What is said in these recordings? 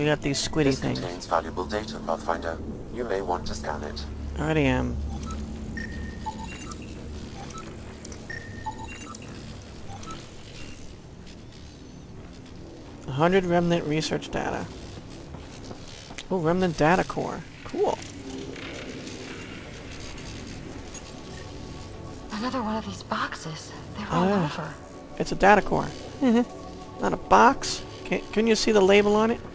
got these squiddy This things. contains valuable data, Pathfinder. You may want to scan it. Already am. "100 remnant research data." Oh, remnant data core. Cool. Another one of these boxes. They're all over. It's a data core. Not a box. Can you see the label on it?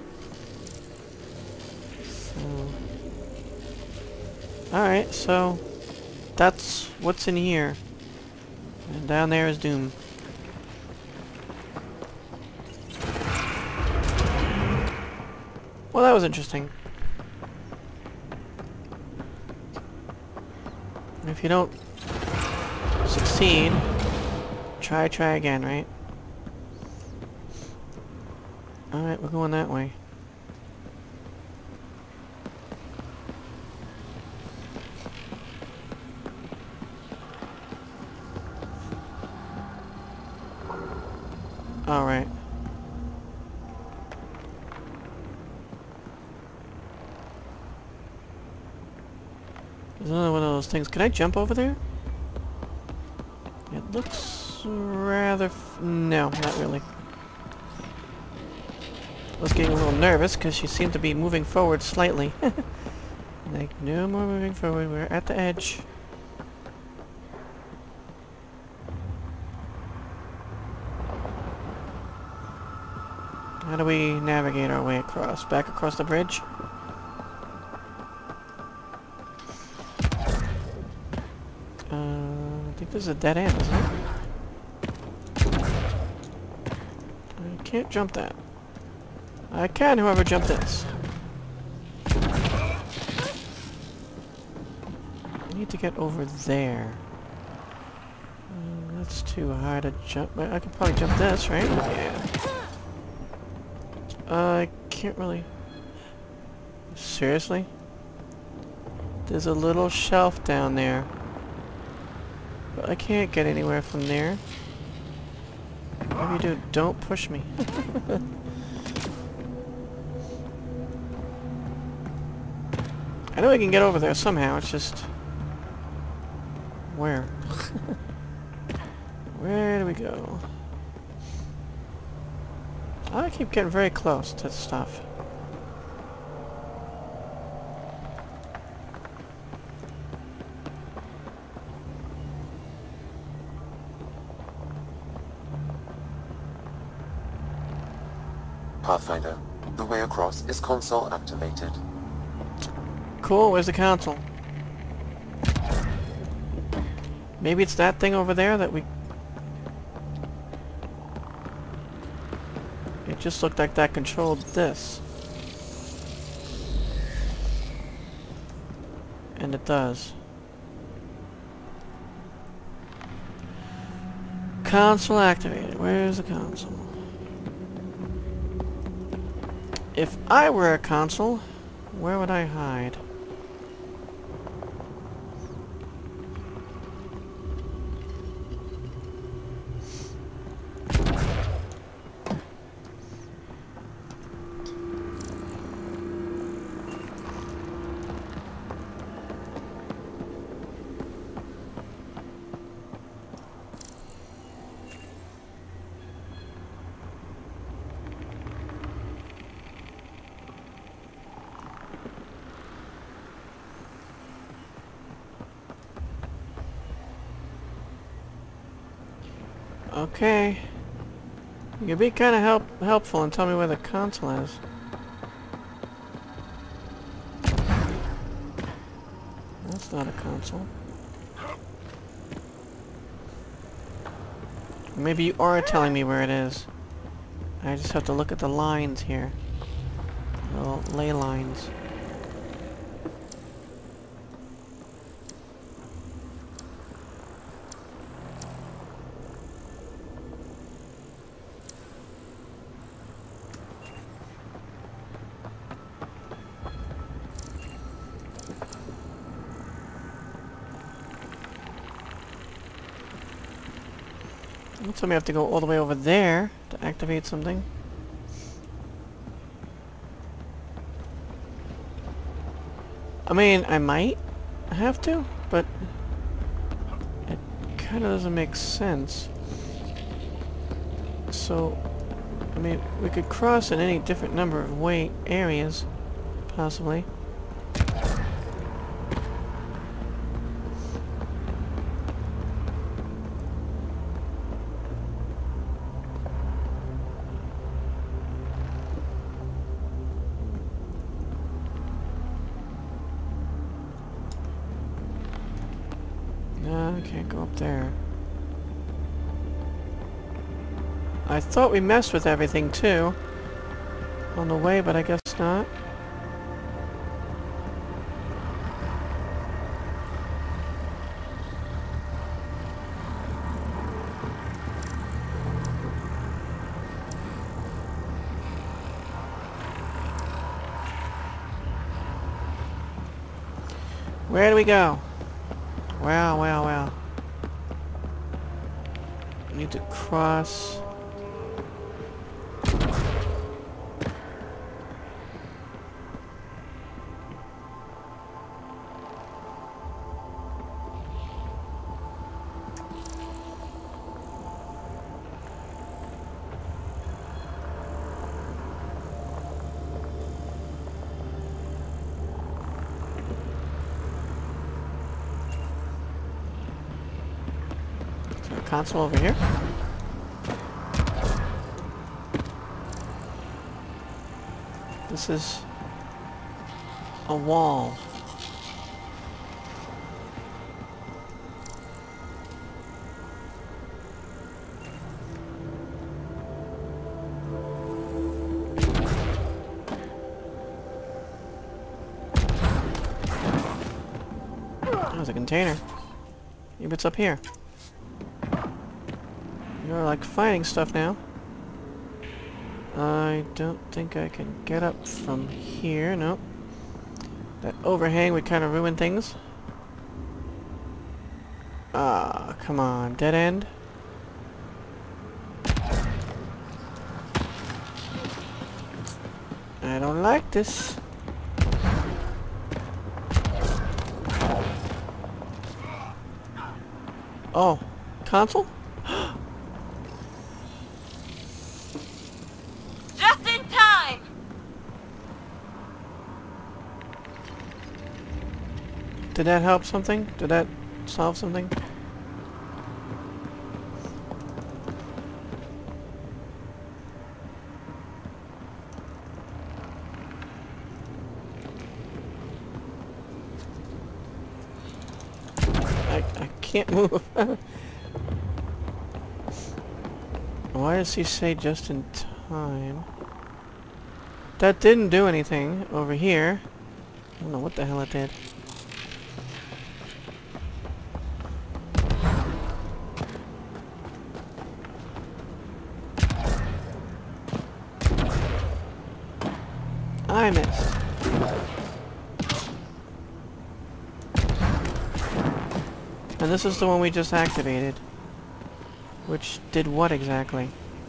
Alright, so that's what's in here. And down there is Doom. Well, that was interesting. If you don't succeed, try again, right? Alright, we're going that way. Alright. There's another one of those things. Can I jump over there? It looks rather... no, not really. I was getting a little nervous because she seemed to be moving forward slightly. Like, no more moving forward. We're at the edge. How do we navigate our way across? Back across the bridge? I think this is a dead end, isn't it? I can't jump that. I can, however, jump this. I need to get over there. That's too high to jump. I could probably jump this, right? Yeah. I can't really... seriously? There's a little shelf down there. But I can't get anywhere from there. Whatever you do, don't push me. I know I can get over there somehow, it's just... where? Where do we go? I keep getting very close to stuff. Pathfinder, the way across is console activated. Cool, where's the console? Maybe it's that thing over there that we... it just looked like that controlled this. And it does. Console activated. Where's the console? If I were a console, where would I hide? Okay. You could be kind of helpful and tell me where the console is. That's not a console. Maybe you are telling me where it is. I just have to look at the lines here. Little ley lines. Don't tell me I have to go all the way over there to activate something. I mean, I might have to, but it kind of doesn't make sense. So, I mean, we could cross in any different number of areas, possibly. No, I can't go up there. I thought we messed with everything too on the way, but I guess not. Where do we go? Wow, wow, wow. We need to cross. Console over here. This is a wall. Oh, there's a container. Maybe it's up here. You're like fighting stuff now. I don't think I can get up from here. Nope. That overhang would kind of ruin things. Ah, come on. Dead end. I don't like this. Oh, console? Did that help something? Did that solve something? I can't move. Why does he say just in time? That didn't do anything over here. I don't know what the hell it did. I missed. And this is the one we just activated. Which did what exactly?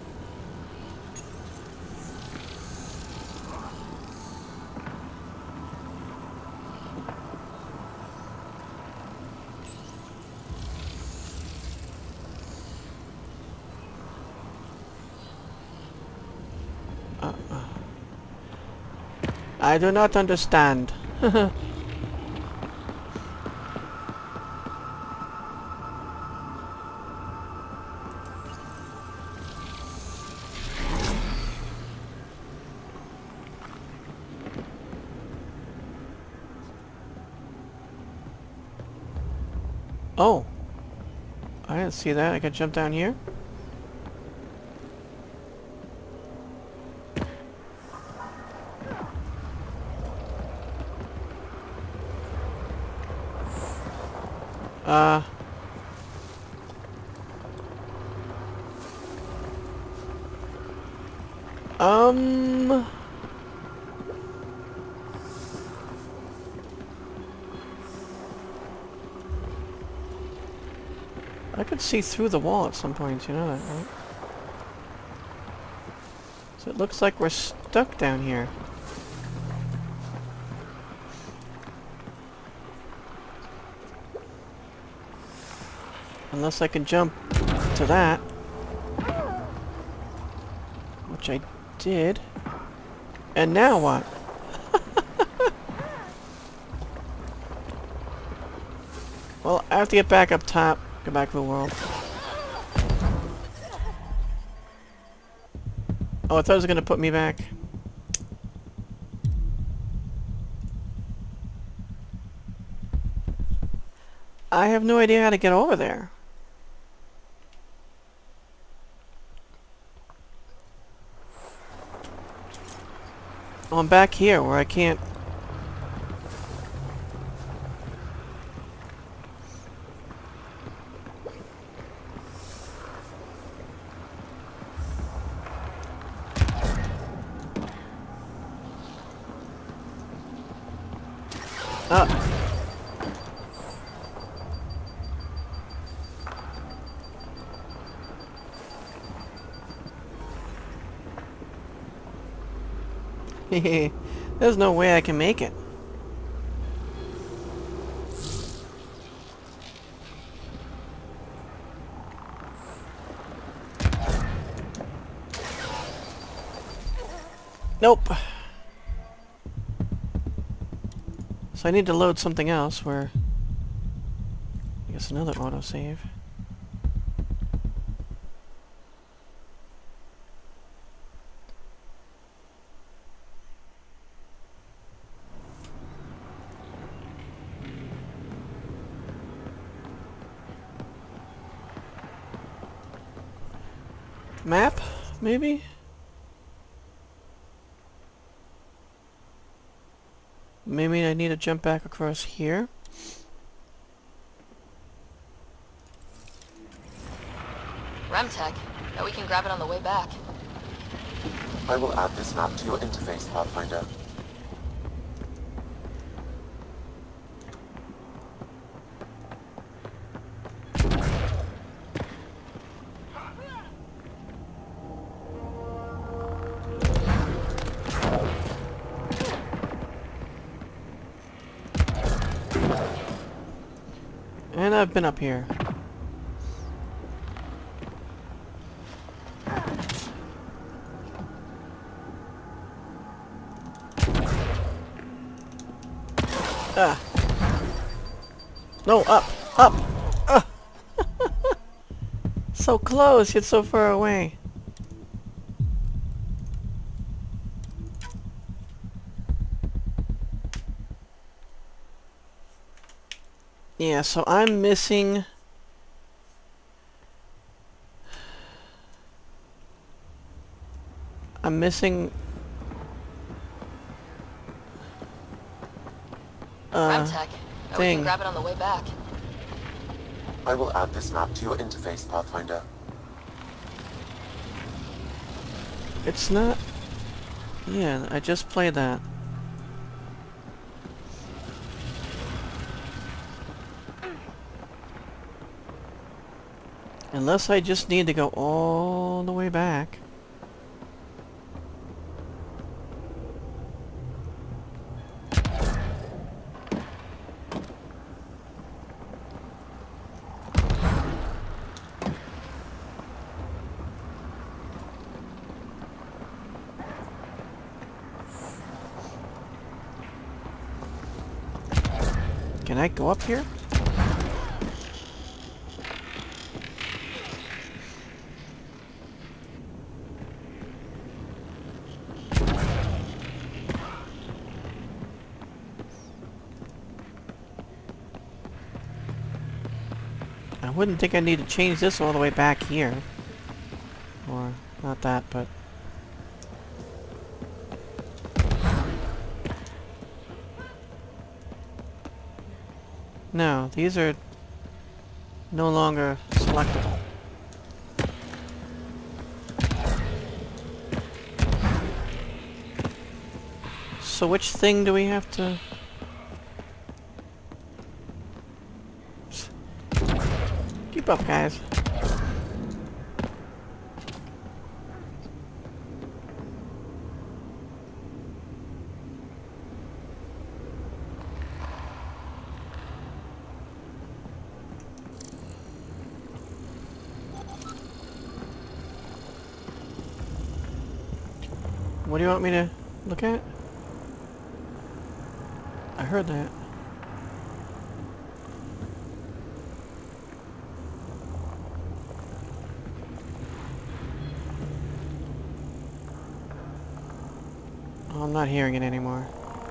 I do not understand. Oh, I didn't see that. I could jump down here. I could see through the wall at some point, you know that, right? So it looks like we're stuck down here. Unless I can jump to that. Which I did. And now what? Well, I have to get back up top. Go back to the world. Oh, I thought it was going to put me back. I have no idea how to get over there. Oh, I'm back here where I can't... Up. There's no way I can make it. Nope. So I need to load something else where... I guess another autosave. Map, maybe? Maybe I need to jump back across here. Remtech. Bet we can grab it on the way back. I will add this map to your interface, Pathfinder. And I've been up here. Ah. No, up! Up! Ah. So close, yet so far away. Yeah, so I'm missing... Remtech. Bet we thing. can grab it on the way back. I will add this map to your interface, Pathfinder. It's not... Yeah, I just played that. Unless I just need to go all the way back. Can I go up here? I wouldn't think I need to change this all the way back here. Or, not that, but... No, these are no longer selectable. So which thing do we have to... Keep up, guys. What do you want me to look at? I heard that. Oh, I'm not hearing it anymore.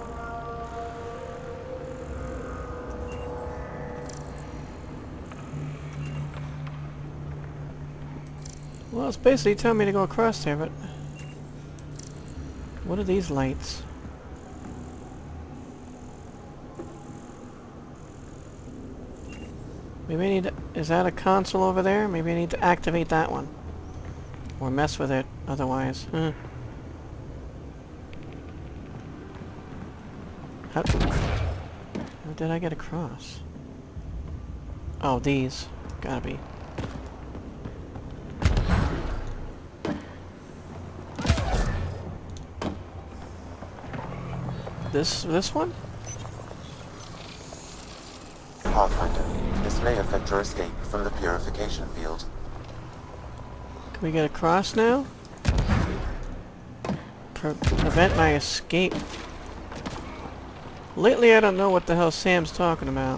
Well, it's basically telling me to go across there, but... What are these lights? Maybe I need to... Is that a console over there? Maybe I need to activate that one. Or mess with it, otherwise. How did I get across? Oh, these. Gotta be. This one? Pathfinder, this may affect your escape from the purification field. Can we get across now? Prevent my escape. Lately I don't know what the hell Sam's talking about.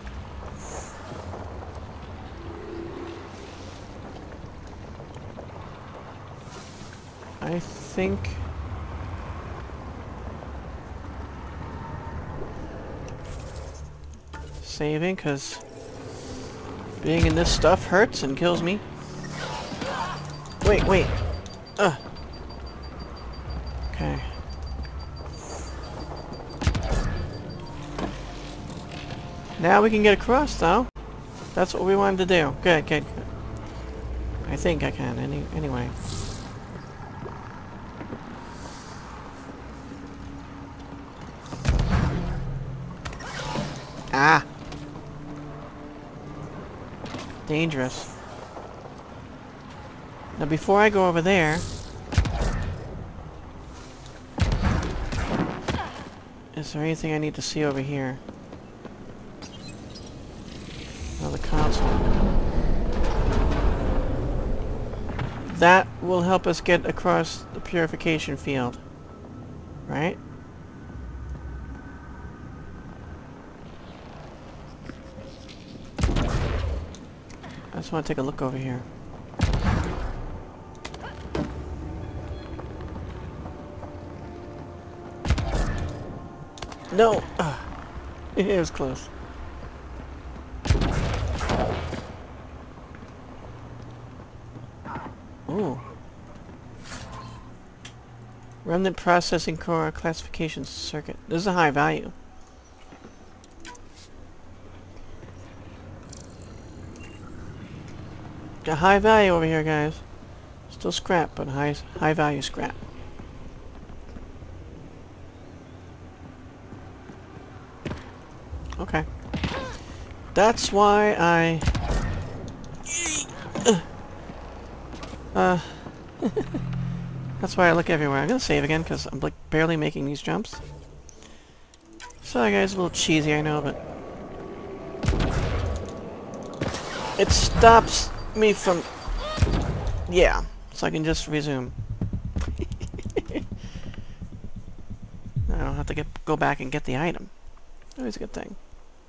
I think... Saving, because being in this stuff hurts and kills me. Wait. Okay. Now we can get across, though. That's what we wanted to do. Good. I think I can, anyway. Ah! Dangerous. Now before I go over there... Is there anything I need to see over here? Oh, the console. That will help us get across the purification field. Right? I just want to take a look over here. No! It was close. Ooh. Remnant processing core classification circuit. This is a high value. Got high value over here, guys. Still scrap, but high value scrap. Okay. That's why I... That's why I look everywhere. I'm gonna save again, because I'm like barely making these jumps. Sorry guys, a little cheesy, I know, but... It stops me from... Yeah, so I can just resume. I don't have to go back and get the item. Always a good thing.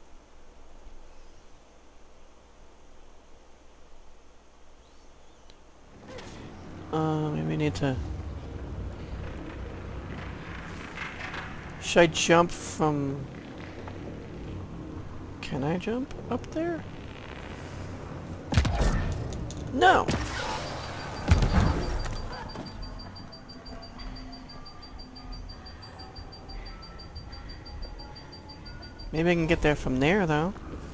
Maybe we need to... Should I jump from... Can I jump up there? No! Maybe I can get there from there, though.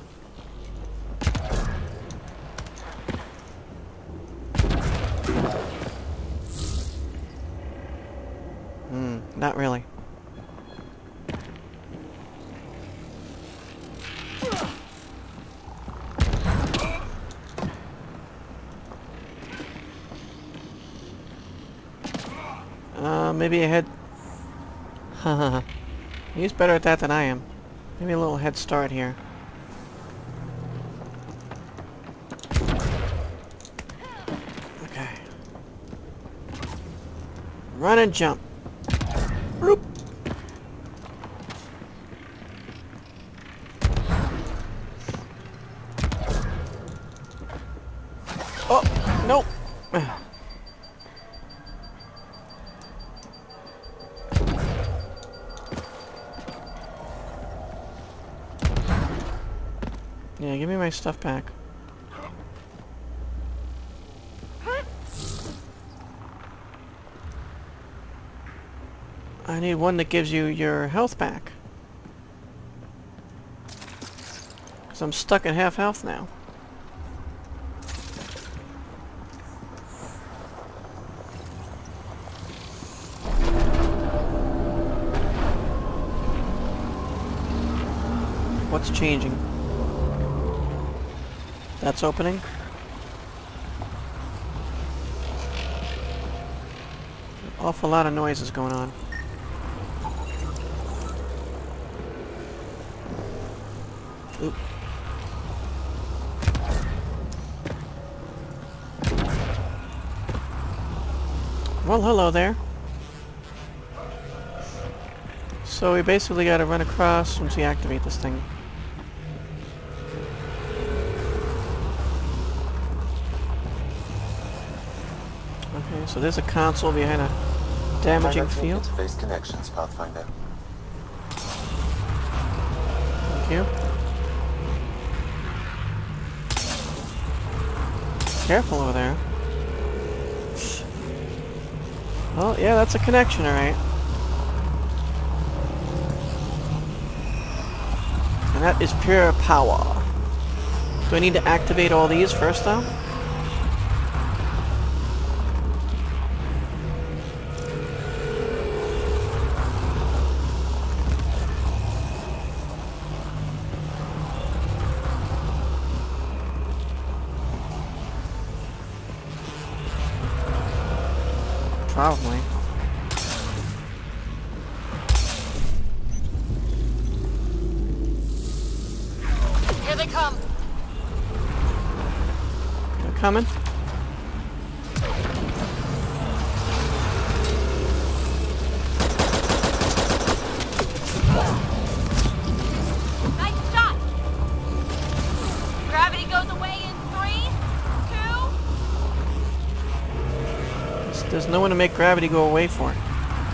Not really. Maybe a head... Haha. He's better at that than I am. Maybe a little head start here. Okay. Run and jump. Nope. Yeah, give me my stuff back. I need one that gives you your health back. Because I'm stuck at half health now. What's changing? That's opening? Awful lot of noises going on. Oop. Well, hello there. So we basically gotta run across once we activate this thing. Okay, so there's a console behind a damaging field. Interface connections, Pathfinder. Thank you. Careful over there. Oh, yeah, that's a connection, alright. And that is pure power. Do I need to activate all these first, though? Probably. Here they come. They're coming. Nice shot. Gravity goes away in 3, 2. There's no one to make gravity go away for it.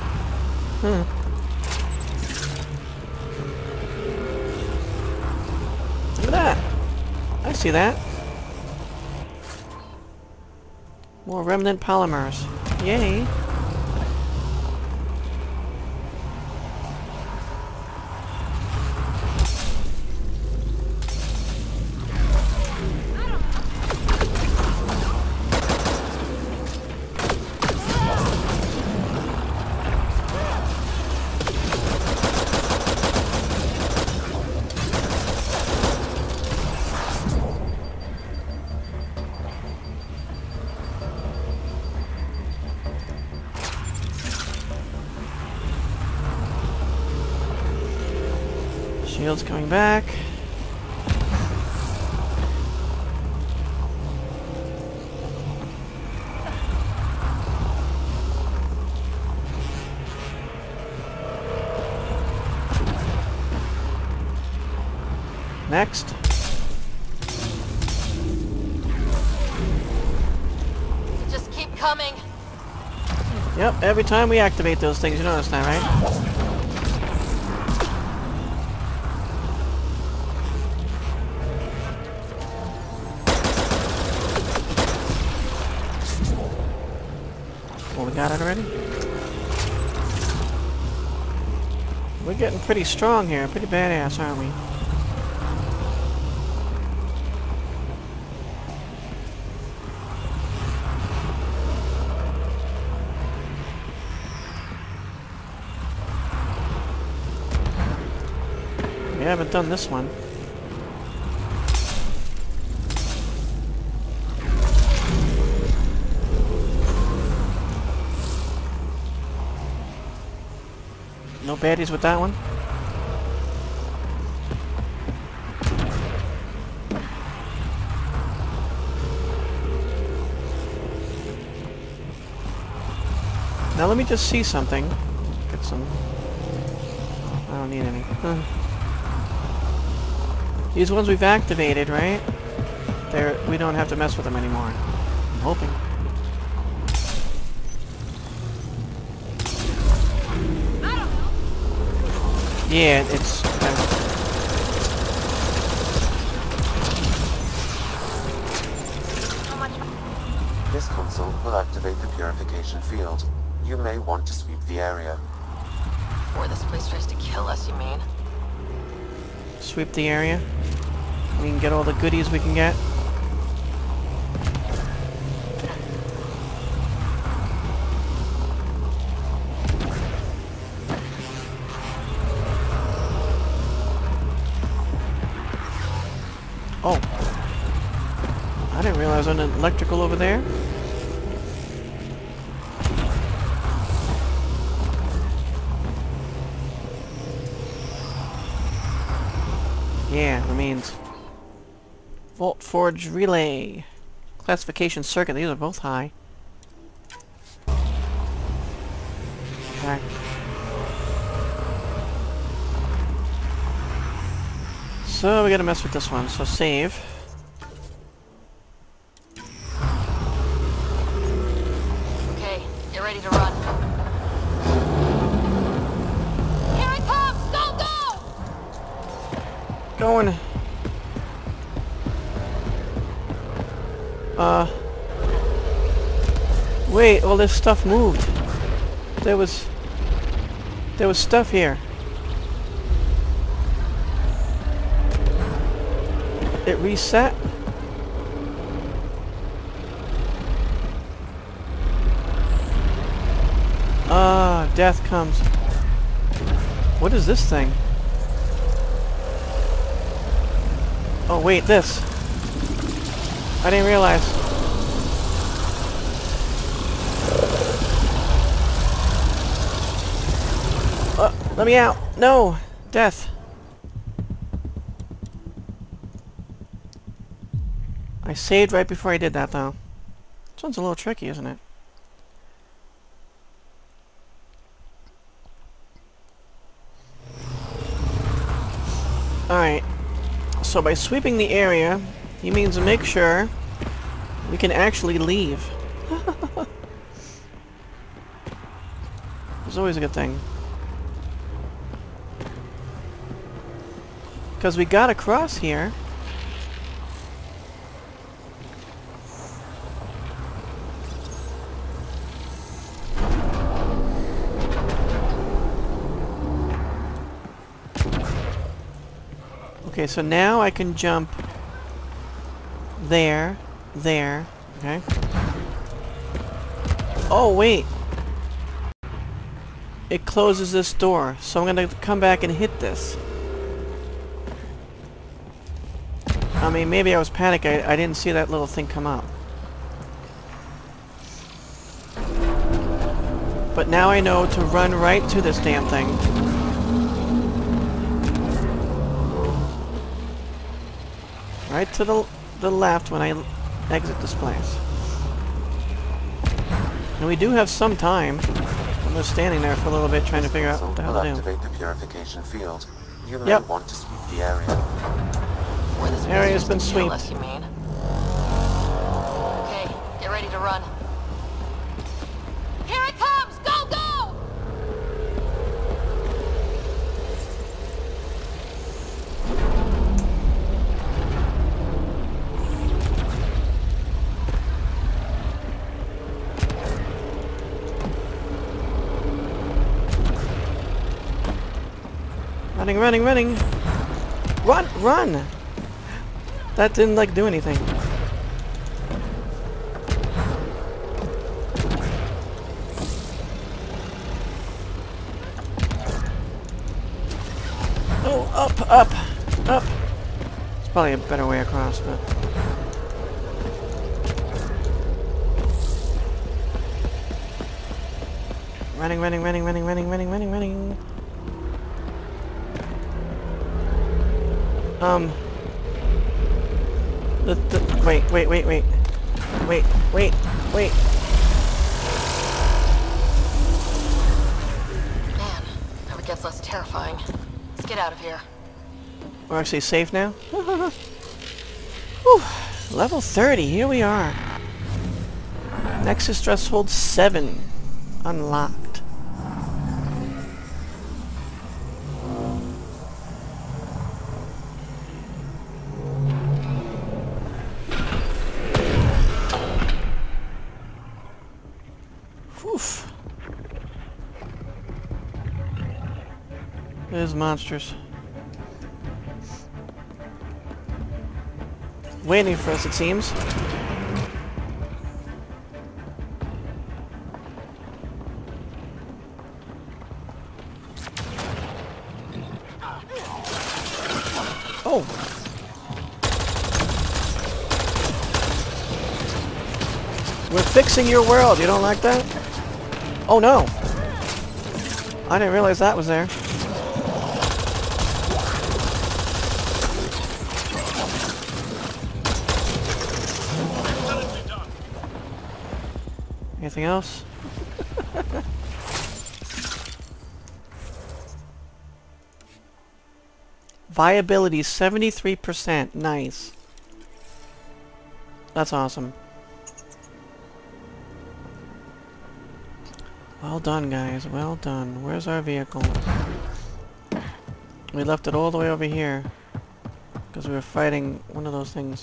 Look at that. I see that. More remnant polymers. Yay. Shield's coming back. Next. Just keep coming. Yep, every time we activate those things, you notice that, right? Well, we got it already? We're getting pretty strong here, pretty badass, aren't we? We haven't done this one. No baddies with that one? Now let me just see something. Get some... I don't need any. These ones we've activated, right? We don't have to mess with them anymore. I'm hoping. Yeah, it's... This console will activate the purification field. You may want to sweep the area. Or this place tries to kill us, you mean? Sweep the area. We can get all the goodies we can get. Oh. I didn't realize there was an electrical over there. Yeah, remains. Volt Forge Relay. Classification Circuit. These are both high. Okay. So we gotta mess with this one. So save. Okay, get ready to run. Here it comes! Go, go! Going. Wait, all this stuff moved. There was stuff here. It reset? Ah, death comes. What is this thing? Oh wait, this. I didn't realize. Let me out! No! Death! I saved right before I did that, though. This one's a little tricky, isn't it? Alright. So by sweeping the area, he means to make sure we can actually leave. It's always a good thing. Because we got across here. Okay, so now I can jump there, there, okay? Oh, wait! It closes this door, so I'm gonna come back and hit this. I mean, maybe I was panicked. I didn't see that little thing come up. But now I know to run right to this damn thing. Right to the left when I exit this place. And we do have some time. I'm just standing there for a little bit trying to figure out what the hell to do. Activate the purification field. You may want to sweep the area. The area's been swept. You mean? Okay, get ready to run. Here it comes! Go, go! Running, running, running! Run, run! That didn't, like, do anything. Oh, up, up, up! It's probably a better way across, but... Running, running, running, running, running, running, running, running. Wait. Wait. Man, never gets less terrifying. Let's get out of here. We're actually safe now? Whew. Level 30, here we are. Nexus threshold 7 unlocked. Oof. There's monsters. Waiting for us, it seems. Oh! We're fixing your world. You don't like that? Oh no! I didn't realize that was there. Anything else? Viability 73%. Nice. That's awesome. Well done, guys. Well done. Where's our vehicle? We left it all the way over here because we were fighting one of those things.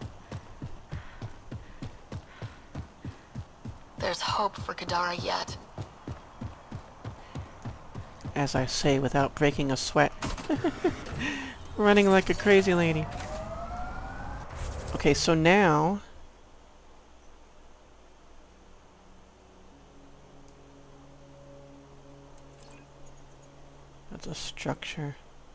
There's hope for Kadara yet. As I say without breaking a sweat. Running like a crazy lady. Okay, so now... That's a structure.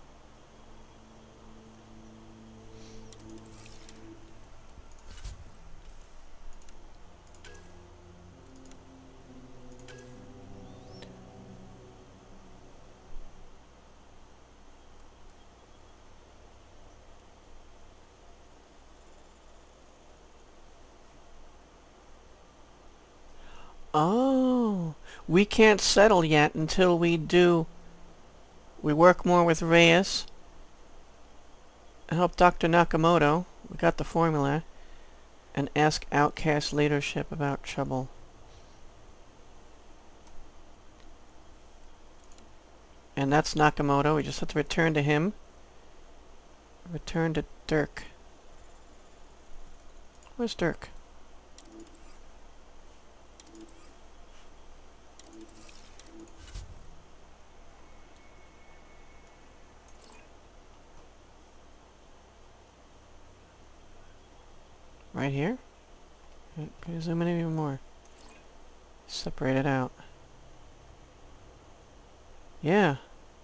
Oh, we can't settle yet until we work more with Reyes, help Dr. Nakamoto, we got the formula, and ask Outcast leadership about trouble. And that's Nakamoto, we just have to return to him. Return to Dirk. Where's Dirk? Right here? Can you zoom in even more? Separate it out. Yeah.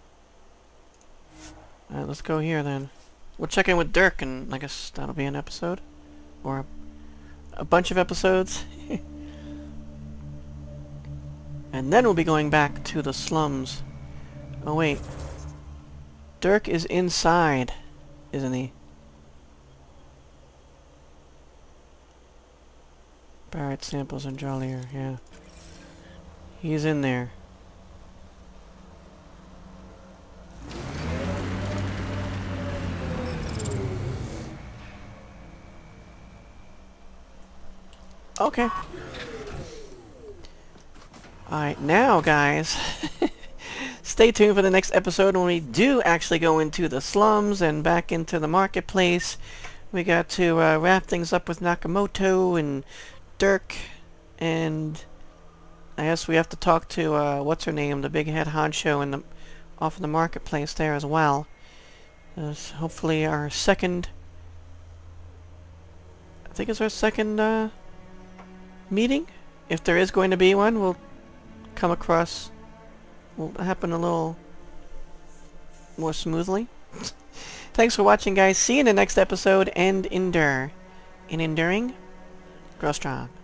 Alright, let's go here then. We'll check in with Dirk, and I guess that'll be an episode? Or a bunch of episodes? And then we'll be going back to the slums. Oh wait. Dirk is inside, isn't he? Barrett samples and Jollier, yeah. He's in there. Okay. Alright, now guys, stay tuned for the next episode when we do actually go into the slums and back into the marketplace. We got to wrap things up with Nakamoto and Dirk, and I guess we have to talk to what's her name, the big head honcho in the off in the marketplace there as well. Hopefully our second, I think it's our second meeting. If there is going to be one, we'll come across, will happen a little more smoothly. Thanks for watching, guys. See you in the next episode, and endure. In enduring, grow strong.